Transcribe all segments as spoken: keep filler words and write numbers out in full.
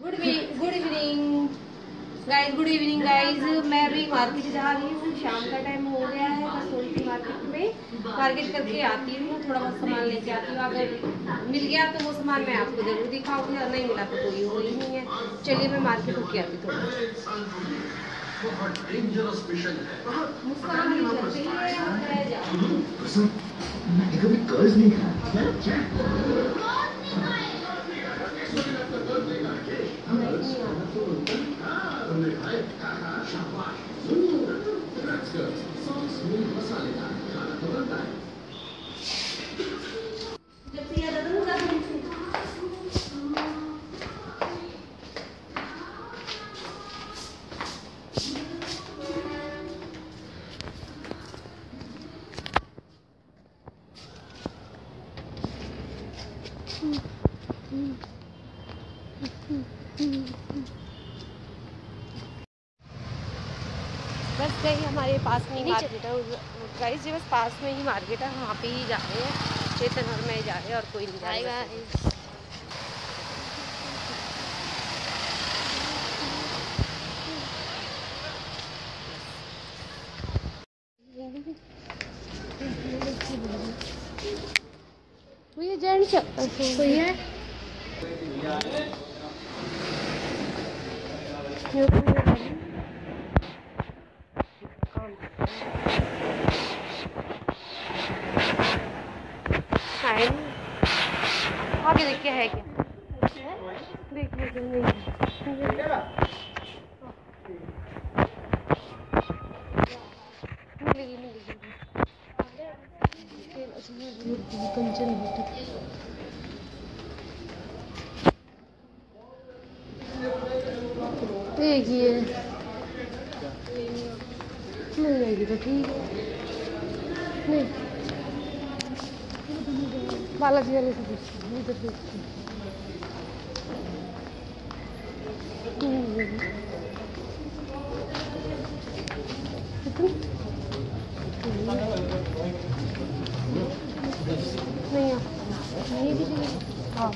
Good good evening guys, good evening guys. मैं अभी market जा रही हूँ, शाम का टाइम हो गया है। बस थोड़ी सी मार्केट में मार्केट करके आती हूँ, थोड़ा बहुत सामान लेके आती हूँ। अगर मिल गया तो वो सामान मैं आपको जरूर दिखाऊंगी, और नहीं मिला तो कोई वो ही नहीं है। चलिए मैं मार्केट होके आती थोड़ा। मुस्कान ही चल रही है, कभी कर्ज नहीं खाया। बस गई हमारे पास में ही मार्केट है गाइस जी, बस पास में ही मार्केट है, वहाँ पे ही जा रहे हैं। चेतन और मैं जा रहे हैं और कोई नहीं जाएगा। ये जेंट्स कोई है आगे देख के है क्या? देख लेकिन नहीं मिलेगी मिलेगी कंचन देखिए मिल जाएगी तो ठीक है। नहीं बालाजी वाले से पूछती इधर देखती नहीं नहीं भी हाँ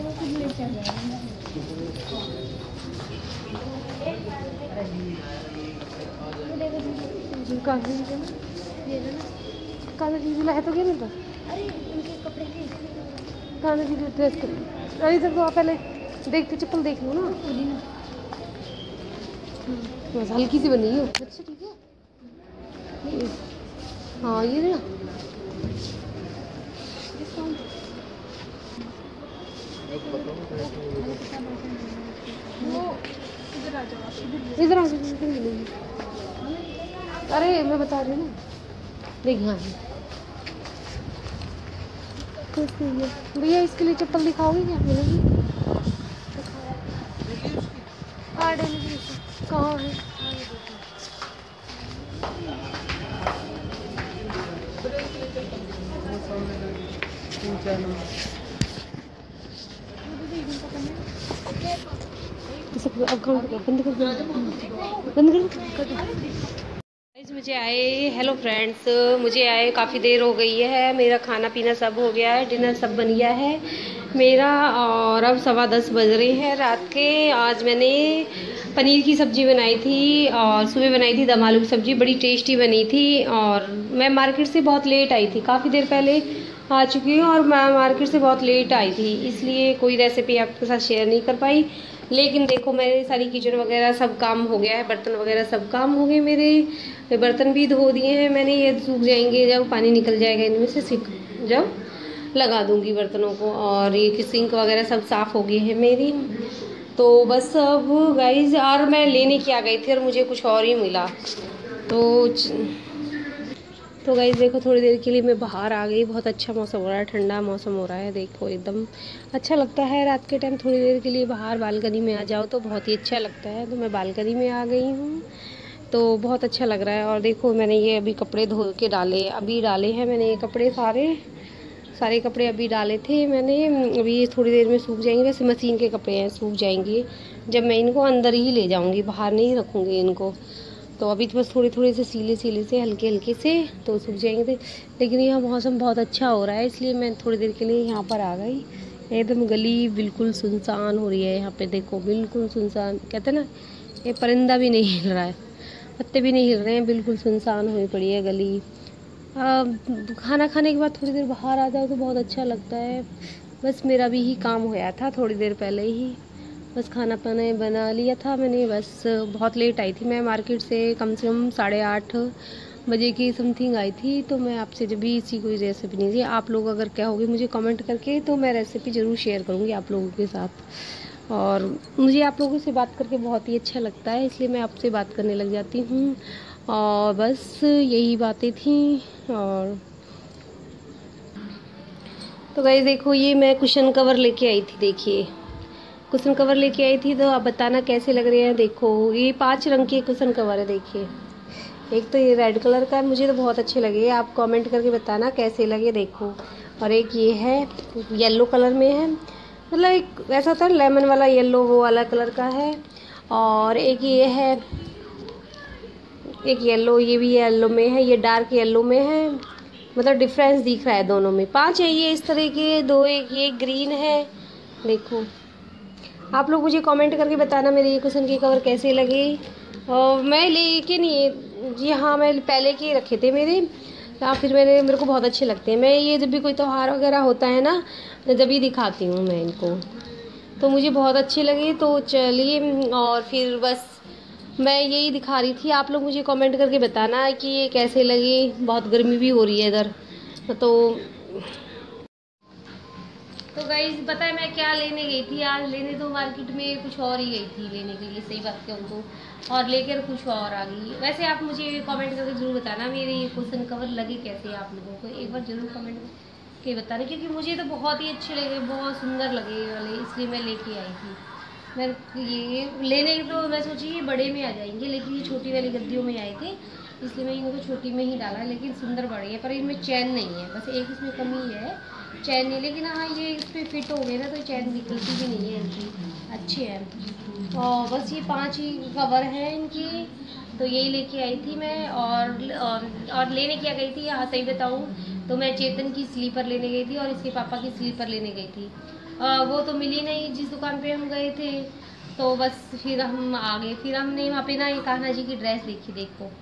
काला चीज लाया तो क्या मिलता? अरे उनके कपड़े के काला चीज ड्रेस के। अरे इधर तो आप पहले देख के चप्पल देख लो ना, बस हल्की सी बनी है। अच्छा ठीक है हाँ ये ना इधर आ जाओ इधर आ जाओ। अरे मैं बता रही हूँ ना, देख हाँ कुछ नहीं है भैया। इसके लिए चप्पल दिखाओगे क्या? मिलेगी कहाँ है? अब बंद कर बंद कर मुझे आए। हेलो फ्रेंड्स, मुझे आए काफ़ी देर हो गई है। मेरा खाना पीना सब हो गया है, डिनर सब बन गया है मेरा, और अब सवा दस बज रहे हैं रात के। आज मैंने पनीर की सब्ज़ी बनाई थी और सुबह बनाई थी दम आलू की सब्ज़ी, बड़ी टेस्टी बनी थी। और मैं मार्केट से बहुत लेट आई थी, काफ़ी देर पहले आ चुकी हूँ और मैं मार्केट से बहुत लेट आई थी, इसलिए कोई रेसिपी आपके साथ शेयर नहीं कर पाई। लेकिन देखो मेरे सारी किचन वगैरह सब काम हो गया है, बर्तन वगैरह सब काम हो गए मेरे। बर्तन भी धो दिए हैं मैंने, ये सूख जाएंगे जब पानी निकल जाएगा इनमें से, सीख जब लगा दूंगी बर्तनों को। और ये सिंक वगैरह सब साफ़ हो गई है मेरी। तो बस अब गाइज, और मैं लेने की आ गई थी और मुझे कुछ और ही मिला। तो तो गाइस देखो थोड़ी देर के लिए मैं बाहर आ गई। बहुत अच्छा मौसम हो रहा है, ठंडा मौसम हो रहा है। देखो एकदम अच्छा लगता है रात के टाइम थोड़ी देर के लिए बाहर बालकनी में आ जाओ तो बहुत ही अच्छा लगता है। तो मैं बालकनी में आ गई हूँ, तो बहुत अच्छा लग रहा है। और देखो मैंने ये अभी कपड़े धो के डाले, अभी डाले हैं मैंने ये कपड़े, सारे सारे कपड़े अभी डाले थे मैंने। अभी ये थोड़ी देर में सूख जाएंगे, वैसे मशीन के कपड़े हैं, सूख जाएंगे जब मैं इनको अंदर ही ले जाऊँगी, बाहर नहीं रखूँगी इनको। तो अभी तो बस थोड़े थोड़े से सीले सीले से हल्के हल्के से तो सूख जाएंगे थे। लेकिन यहाँ मौसम बहुत अच्छा हो रहा है, इसलिए मैं थोड़ी देर के लिए यहाँ पर आ गई एकदम गली बिल्कुल सुनसान हो रही है यहाँ पे, देखो बिल्कुल सुनसान। कहते हैं ना, ये परिंदा भी नहीं हिल रहा है, पत्ते भी नहीं हिल रहे हैं, बिल्कुल सुनसान हुई पड़ी है गली। आ, खाना खाने के बाद थोड़ी देर बाहर आ जाओ तो बहुत अच्छा लगता है। बस मेरा भी ही काम होया था थोड़ी देर पहले ही, बस खाना पाना बना लिया था मैंने। बस बहुत लेट आई थी मैं मार्केट से, कम से कम साढ़े आठ बजे की समथिंग आई थी। तो मैं आपसे जब भी इसी कोई रेसिपी नहीं थी, आप लोग अगर कहोगे मुझे कमेंट करके तो मैं रेसिपी ज़रूर शेयर करूँगी आप लोगों के साथ। और मुझे आप लोगों से बात करके बहुत ही अच्छा लगता है, इसलिए मैं आपसे बात करने लग जाती हूँ। और बस यही बातें थी। और तो गाइस देखो, ये मैं कुशन कवर लेके आई थी। देखिए कुशन कवर लेके आई थी, तो आप बताना कैसे लग रहे हैं। देखो ये पांच रंग के कुशन कवर है। देखिए एक तो ये रेड कलर का है, मुझे तो बहुत अच्छे लगे, आप कमेंट करके बताना कैसे लगे। देखो, और एक ये है येलो कलर में है, मतलब एक ऐसा होता है लेमन वाला येलो, वो वाला कलर का है। और एक ये है, एक येलो, ये भी येलो में है, ये डार्क येलो में है, मतलब डिफरेंस दिख रहा है दोनों में। पांच है ये इस तरह के, दो एक ये ग्रीन है। देखो आप लोग मुझे कमेंट करके बताना मेरे ये कुशन के कवर कैसे लगे। और मैं लेके नहीं, जी हाँ मैं पहले के रखे थे मेरे, या फिर मैंने, मेरे को बहुत अच्छे लगते हैं। मैं ये जब भी कोई त्यौहार वगैरह होता है ना, जब भी दिखाती हूँ मैं इनको, तो मुझे बहुत अच्छे लगे। तो चलिए, और फिर बस मैं यही दिखा रही थी। आप लोग मुझे कमेंट करके बताना कि ये कैसे लगे। बहुत गर्मी भी हो रही है इधर तो। तो गाइस पता है मैं क्या लेने गई थी आज? लेने तो मार्केट में कुछ और ही गई थी लेने के लिए, सही बात कहूँ तो, और लेकर कुछ और आ गई। वैसे आप मुझे कमेंट करके ज़रूर बताना मेरे ये कुशन कवर लगे कैसे आप लोगों को, एक बार ज़रूर कमेंट के बताना, क्योंकि मुझे तो बहुत ही अच्छे लगे, बहुत सुंदर लगे वाले, इसलिए मैं लेके आई थी। मैं ये लेने तो मैं सोची ये बड़े में आ जाएंगे, लेकिन ये छोटी वाली गद्दियों में आए थे, इसलिए मैं इनको छोटी में ही डाला। लेकिन सुंदर बड़े हैं, पर इनमें चैन नहीं है, बस एक इसमें कमी है, चैन नहीं। लेकिन हाँ ये इस पर फिट हो गए ना, तो चैन निकलती भी नहीं है इनकी, अच्छे हैं। और बस ये पांच ही कवर हैं इनकी, तो यही लेके आई थी मैं। और और, और लेने क्या गई थी, हाँ सही बताऊँ तो मैं चेतन की स्लीपर लेने गई थी और इसके पापा की स्लीपर लेने गई थी। आ, वो तो मिली नहीं जिस दुकान पे हम गए थे, तो बस फिर हम आ गए। फिर हमने वहाँ पे ना ये कान्हा जी की ड्रेस देखी। देखो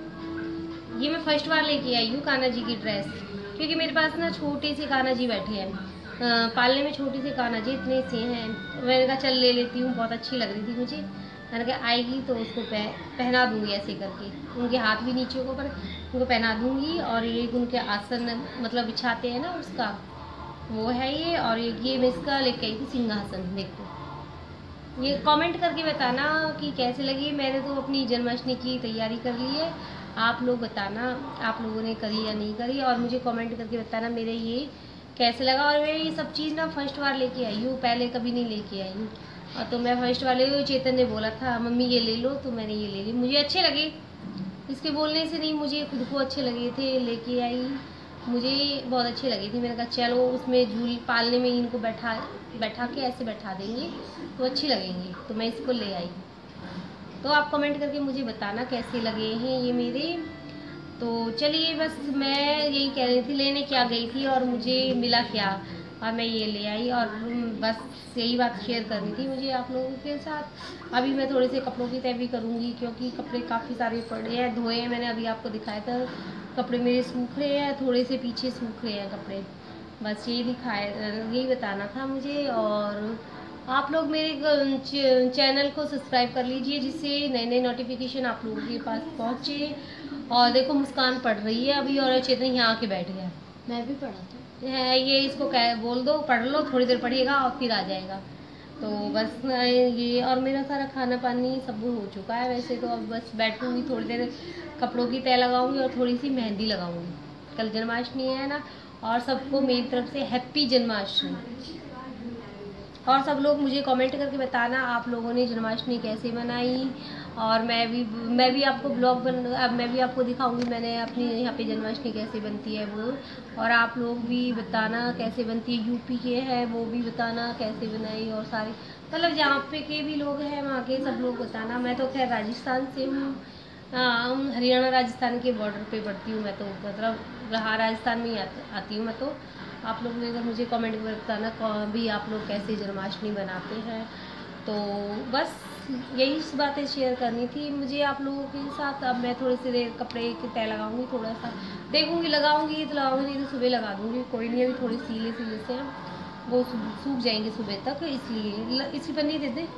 ये मैं फर्स्ट बार लेके आई हूँ कान्हा जी की ड्रेस, क्योंकि मेरे पास ना छोटे से कान्हा जी बैठे हैं, पालने में छोटे से कान्हा जी इतने से हैं। मैंने कहा चल ले लेती हूँ, बहुत अच्छी लग रही थी मुझे। मैंने कहा आएगी तो उसको पह, पहना दूंगी ऐसे करके, उनके हाथ भी नीचे को पर उनको पहना दूंगी। और ये उनके आसन मतलब बिछाते हैं ना उसका, वो है ये। और ये मैं इसका लेके आई थी सिंहासन। देखो ये कमेंट करके बताना कि कैसे लगी। मैंने तो अपनी जन्माष्टमी की तैयारी कर ली है, आप लोग बताना आप लोगों ने करी या नहीं करी, और मुझे कमेंट करके बताना मेरे ये कैसे लगा। और मैं ये सब चीज़ ना फर्स्ट बार लेके आई हूँ, पहले कभी नहीं लेके आई हूँ। और तो मैं फर्स्ट वाले, चेतन ने बोला था मम्मी ये ले लो, तो मैंने ये ले ली, मुझे अच्छे लगे, इसके बोलने से नहीं, मुझे खुद को अच्छे लगे थे, लेके आई, मुझे बहुत अच्छे लगे थे। मैंने कहा चलो उसमें झूल पालने में इनको बैठा बैठा के ऐसे बैठा देंगे तो अच्छी लगेंगी, तो मैं इसको ले आई। तो आप कमेंट करके मुझे बताना कैसे लगे हैं ये मेरे। तो चलिए बस मैं यही कह रही थी, लेने क्या गई थी और मुझे मिला क्या, और मैं ये ले आई। और बस यही बात शेयर करनी थी मुझे आप लोगों के साथ। अभी मैं थोड़े से कपड़ों की तय भी करूँगी, क्योंकि कपड़े काफ़ी सारे पड़े हैं, धोए हैं मैंने, अभी आपको दिखाया था। कपड़े मेरे सूख रहे हैं, थोड़े से पीछे सूख रहे हैं कपड़े, बस यही दिखाए, यही बताना था मुझे। और आप लोग मेरे चैनल को सब्सक्राइब कर लीजिए, जिससे नए नए नोटिफिकेशन आप लोगों के पास पहुँचे। और देखो मुस्कान पढ़ रही है अभी, और चेतन यहाँ आके बैठ गया। मैं भी पढ़ा था है, ये इसको कह बोल दो पढ़ लो, थोड़ी देर पढ़िएगा और फिर आ जाएगा। तो बस ये, और मेरा सारा खाना पानी सब हो चुका है वैसे तो। अब बस बैठूंगी थोड़ी देर, कपड़ों की तय लगाऊंगी और थोड़ी सी मेहंदी लगाऊंगी। कल जन्माष्टमी है ना, और सबको मेरी तरफ से हैप्पी जन्माष्टमी। और सब लोग मुझे कमेंट करके बताना आप लोगों ने जन्माष्टमी कैसे मनाई। और मैं भी मैं भी आपको ब्लॉग बन अब मैं भी आपको दिखाऊंगी मैंने अपनी यहाँ पे जन्माष्टमी कैसे बनती है वो। और आप लोग भी बताना कैसे बनती है, यूपी के है वो भी बताना कैसे बनाई। और सारे मतलब जहाँ पे के भी लोग हैं वहाँ के सब लोग बताना। मैं तो खैर राजस्थान से हूँ, हरियाणा राजस्थान के बॉर्डर पे पड़ती हूँ मैं तो, मतलब हाँ राजस्थान में ही आती हूँ मैं तो। आप लोग अगर मुझे कमेंट में बताना भी आप लोग कैसे जन्माष्टमी बनाते हैं। तो बस यही बातें शेयर करनी थी मुझे आप लोगों के साथ। अब मैं थोड़ी सी देर कपड़े की तय लगाऊंगी, थोड़ा सा देखूंगी, लगाऊंगी तो लगाऊंगी, नहीं तो सुबह लगा दूंगी, कोई नहीं। अभी थोड़ी सीले सीले से वो सूख जाएंगे सुबह तक, इसलिए इसी पन्नी दे दे।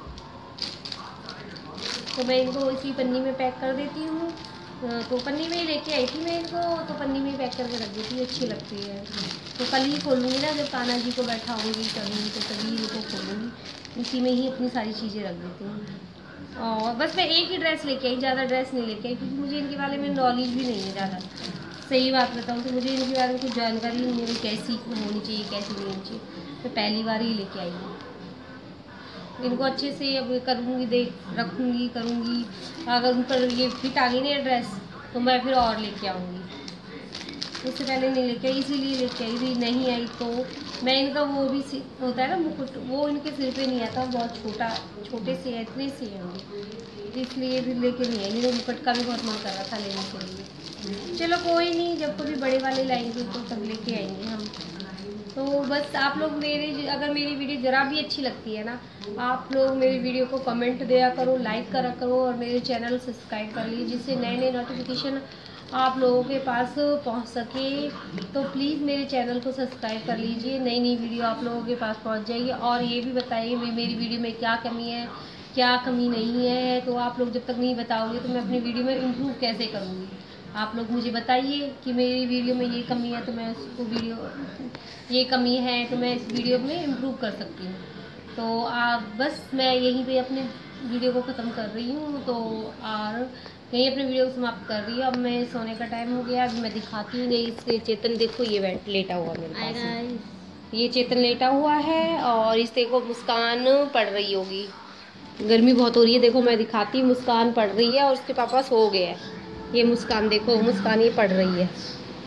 तो मैं इनको इसी पन्नी में पैक कर देती हूँ। तो पन्नी में ही लेके आई थी मैं इनको, तो पन्नी में ही पैक करके रख देती हूँ, अच्छी लगती है। तो कल ही खोलूँगी ना, जब कान्हा जी को बैठाऊँगी करूँगी तो तभी इनको खोलूँगी। इसी में ही अपनी सारी चीज़ें रख देती हूँ। और बस मैं एक ही ड्रेस लेके आई, ज़्यादा ड्रेस नहीं लेके आई, क्योंकि मुझे इनके बारे में नॉलेज भी नहीं है ज़्यादा। सही बात बताऊँ तो मुझे इनके बारे में कुछ जानकारी नहीं है, कैसी होनी चाहिए कैसी नहीं होनी चाहिए। मैं पहली बार ही लेके आई हूँ। इनको अच्छे से अब करूँगी, देख रखूँगी, करूँगी। अगर उन पर ये फिट आ गई ना ड्रेस तो मैं फिर और लेके आऊँगी। उससे पहले नहीं लेके आई, इसीलिए लेके आई थी। नहीं आई तो मैं इनका वो भी होता है ना मुकुट, वो इनके सिर पे नहीं आता, बहुत छोटा छोटे से है, इतने से है, इसलिए भी लेके नहीं आई। मेरे मुकुट का भी बहुत मन कर रहा था लेने के लिए। चलो कोई नहीं, जब कभी बड़े वाले लाएंगे तो तब लेके आएंगे हम। तो बस आप लोग मेरे अगर मेरी वीडियो ज़रा भी अच्छी लगती है ना, आप लोग मेरी वीडियो को कमेंट दिया करो, लाइक करा करो, और मेरे चैनल को सब्सक्राइब कर लीजिए, जिससे नए नए नोटिफिकेशन आप लोगों के पास पहुंच सके। तो प्लीज़ मेरे चैनल को सब्सक्राइब कर लीजिए, नई नई वीडियो आप लोगों के पास पहुंच जाएगी। और ये भी बताइए मेरी वीडियो में क्या कमी है, क्या कमी नहीं है। तो आप लोग जब तक नहीं बताओगे तो मैं अपनी वीडियो में इम्प्रूव कैसे करूँगी। आप लोग मुझे बताइए कि मेरी वीडियो में ये कमी है, तो मैं उसको वीडियो ये कमी है तो मैं इस वीडियो में इम्प्रूव कर सकती हूँ। तो आप बस मैं यहीं पे अपने वीडियो को ख़त्म कर रही हूँ। तो और यहीं अपने वीडियो को समाप्त कर रही हूँ। अब मैं सोने का टाइम हो गया, अभी मैं दिखाती हूँ। इससे चेतन देखो, ये बैठ लेटा हुआ मेरे पास, ये चेतन लेटा हुआ है, और इससे को मुस्कान पढ़ रही होगी। गर्मी बहुत हो रही है, देखो मैं दिखाती हूँ। मुस्कान पढ़ रही है और उसके पापा सो गए हैं। ये मुस्कान देखो, मुस्कान ये पढ़ रही है,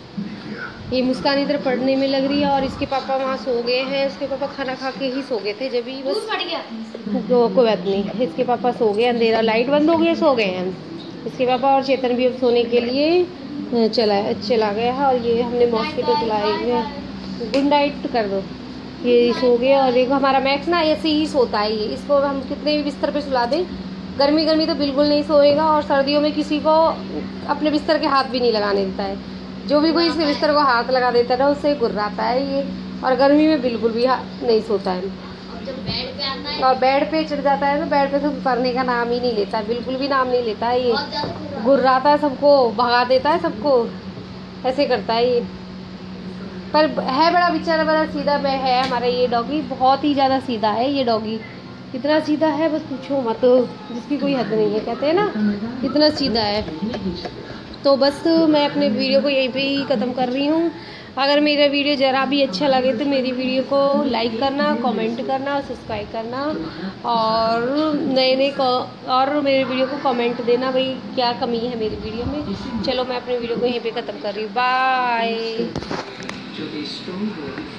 ये मुस्कान इधर पढ़ने में लग रही है, और इसके पापा वहाँ सो गए हैं। उसके पापा खाना खा के ही सो गए थे जब ही, बस कोई बात नहीं। इसके पापा सो गए, अंधेरा लाइट बंद हो गई, सो गए हैं इसके पापा। और चेतन भी अब सोने के लिए चला चला गया है, और ये हमने मॉस्किटो चलाए हुए हैं। गुड नाइट कर दो, ये सो गए। और एक हमारा मैक्स ना ऐसे ही सोता है, ये इसको हम कितने भी बिस्तर पे सुला दें, गर्मी गर्मी तो बिल्कुल नहीं सोएगा, और सर्दियों में किसी को अपने बिस्तर के हाथ भी नहीं लगाने देता है। जो भी कोई इसके बिस्तर को हाथ लगा देता है ना, उससे गुर्राता है ये। और गर्मी में बिल्कुल भी नहीं सोता है, और बेड पे चढ़ जाता है तो बेड पे तो पढ़ने का नाम ही नहीं लेता, बिल्कुल भी नाम नहीं लेता है ये। गुर्राता है सबको, भगा देता है सबको, ऐसे करता है ये। पर है बड़ा बेचारा, बड़ा सीधा में है हमारा ये डॉगी, बहुत ही ज़्यादा सीधा है ये डॉगी। इतना सीधा है बस पूछो मत, जिसकी कोई हद नहीं है, कहते हैं ना, इतना सीधा है। तो बस मैं अपने वीडियो को यहीं पे ही ख़त्म कर रही हूँ। अगर मेरा वीडियो ज़रा भी अच्छा लगे तो मेरी वीडियो को लाइक करना, कमेंट करना और सब्सक्राइब करना, और नए नए और मेरे वीडियो को कमेंट देना भाई क्या कमी है मेरी वीडियो में। चलो मैं अपने वीडियो को यहीं पे ख़त्म कर रही हूँ, बाय।